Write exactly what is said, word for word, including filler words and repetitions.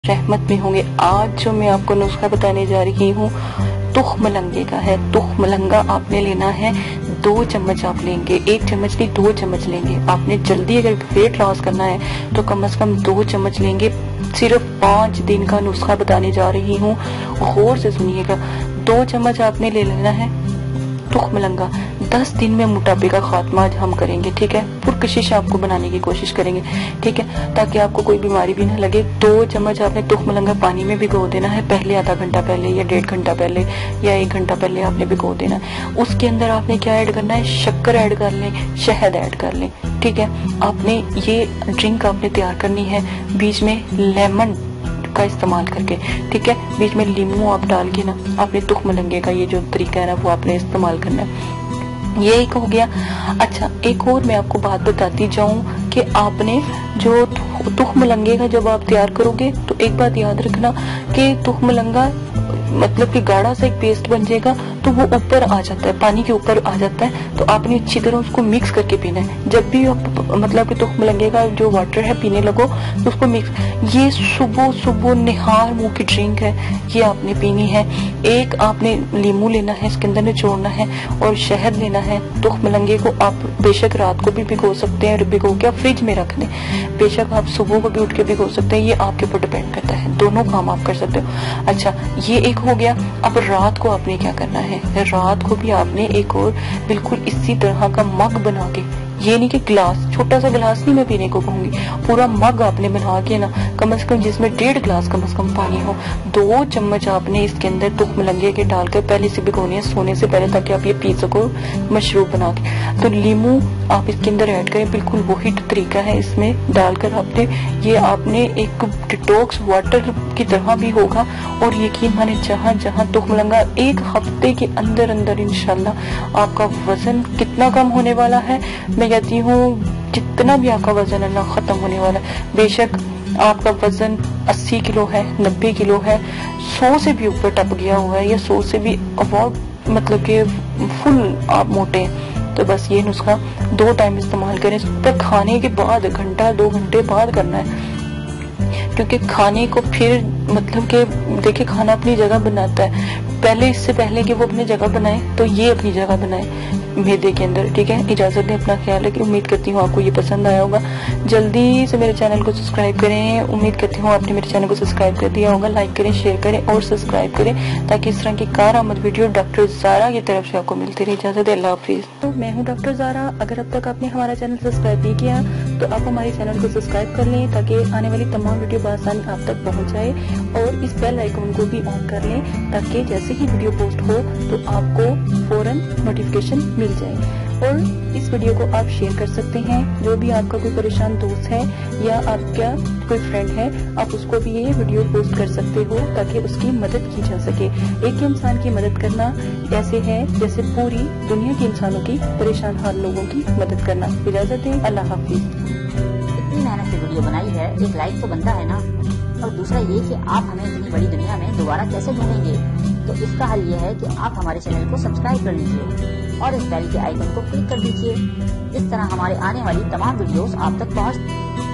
रहमत में होंगे। आज जो मैं आपको नुस्खा बताने जा रही हूँ तुख मलंगे का है। तुख मलंगा आपने लेना है, दो चम्मच आप लेंगे, एक चम्मच नहीं दो चम्मच लेंगे। आपने जल्दी अगर वेट लॉस करना है तो कम से कम दो चम्मच लेंगे। सिर्फ पाँच दिन का नुस्खा बताने जा रही हूँ, गौर से सुनिएगा। दो चम्मच आपने ले लेना है तुख मलंगा। दस दिन में मोटापे का खात्मा आज हम करेंगे, ठीक है। पुरकशिश आपको बनाने की कोशिश करेंगे, ठीक है, ताकि आपको कोई बीमारी भी ना लगे। दो चम्मच आपने तुख मलंगा पानी में भिगो देना है, पहले आधा घंटा पहले या डेढ़ घंटा पहले या एक घंटा पहले आपने भिगो देना है। उसके अंदर आपने क्या ऐड करना है, शक्कर ऐड कर लें, शहद ऐड कर लें, ठीक है। आपने ये ड्रिंक आपने तैयार करनी है बीच में लेमन का इस्तेमाल करके, ठीक है। बीच में लीमू आप डाल के ना आपने तुख मलंगे का ये जो तरीका है ना वो आपने इस्तेमाल करना है। ये एक हो गया। अच्छा, एक और मैं आपको बात बताती जाऊं कि आपने जो तुख मलंगे का जब आप तैयार करोगे तो एक बात याद रखना कि तुख मलंगा मतलब कि गाढ़ा सा एक पेस्ट बन जाएगा तो वो ऊपर आ जाता है, पानी के ऊपर आ जाता है। तो आपने अच्छी तरह उसको मिक्स करके पीना है। जब भी आप मतलब कि तुख मलंगे का जो वाटर है पीने लगो तो उसको मिक्स, ये सुबह सुबह निहार मुंह की ड्रिंक है, ये आपने पीनी है। एक आपने लीमू लेना है, इसके अंदर निचोड़ना है और शहद लेना है। तुख मलंगे को आप बेशक रात को भी भिगो सकते हैं, भिगो के आप फ्रिज में रख दें, बेशक आप सुबह को भी उठ के भिगो सकते हैं, ये आपके ऊपर डिपेंड करता है। दोनों काम आप कर सकते हो। अच्छा, ये एक हो गया। अब रात को आपने क्या करना है, रात को भी आपने एक और बिल्कुल इसी तरह का मग बना के, ये नहीं कि गिलास, छोटा सा गिलास नहीं मैं पीने को कहूंगी, पूरा मग आपने बना के ना कम से कम जिसमें डेढ़ गिलास कम से कम पानी हो, दो चम्मच आपने इसके अंदर तुख मलंगे के डालकर पहले से भिगोनी है सोने से पहले, ताकि आप ये पी सको मशरूब बना के। तो लीमू आप इसके अंदर ऐड करें, बिल्कुल वही तरीका है। इसमें डालकर आपने ये आपने एक डिटॉक्स वाटर की तरह भी होगा। और यकीन माने जहाँ जहाँ तुख मलंगा, एक हफ्ते के अंदर अंदर इंशाल्लाह आपका वजन कितना कम होने वाला है, मैं कहती हूँ जितना भी आपका वजन है ना खत्म होने वाला है। बेशक आपका वजन अस्सी किलो है, नब्बे किलो है, सौ से भी ऊपर टप गया हुआ है या सौ से भी अबाउट मतलब कि फुल आप मोटे हैं, तो बस ये नुस्खा दो टाइम इस्तेमाल करें। पर खाने के बाद घंटा दो घंटे बाद करना है, क्योंकि खाने को फिर मतलब कि देखिए खाना अपनी जगह बनाता है। पहले इससे पहले कि वो अपनी जगह बनाए तो ये अपनी जगह बनाए मैदे के अंदर, ठीक है। इजाजत दें, अपना ख्याल रखें। उम्मीद करती हूँ आपको ये पसंद आया होगा। जल्दी से मेरे चैनल को सब्सक्राइब करें। उम्मीद करती हूँ आपने मेरे चैनल को सब्सक्राइब कर दिया होगा। लाइक करें, शेयर करें और सब्सक्राइब करें, ताकि इस तरह की कारआमद वीडियो डॉक्टर ज़ारा की तरफ से आपको मिलती रहे। इजाजत है, अल्लाह हाफिज। तो मैं हूँ डॉक्टर ज़ारा। अगर अब तक आपने हमारा चैनल सब्सक्राइब नहीं किया तो आप हमारे चैनल को सब्सक्राइब कर लें, ताकि आने वाली तमाम वीडियो बआसानी आप तक पहुँच जाए। और इस बेल आइकन को भी ऑन कर लें, ताकि जैसे ही वीडियो पोस्ट हो तो आपको फौरन नोटिफिकेशन मिल जाए। और इस वीडियो को आप शेयर कर सकते हैं। जो भी आपका कोई परेशान दोस्त है या आपका कोई फ्रेंड है, आप उसको भी ये वीडियो पोस्ट कर सकते हो, ताकि उसकी मदद की जा सके। एक इंसान की मदद करना ऐसे है जैसे पूरी दुनिया के इंसानों की परेशान हाल लोगों की मदद करना। इजाजत है, अल्लाह हाफिज। इतनी मेहनत से वीडियो बनाई है, एक लाइक तो बनता है ना। और दूसरा ये कि आप हमें इतनी बड़ी दुनिया में दोबारा कैसे ढूंढेंगे, तो इसका हल ये है कि आप हमारे चैनल को सब्सक्राइब कर लीजिए और इस बेल के आइकन को क्लिक कर दीजिए। इस तरह हमारे आने वाली तमाम वीडियोस आप तक पहुंच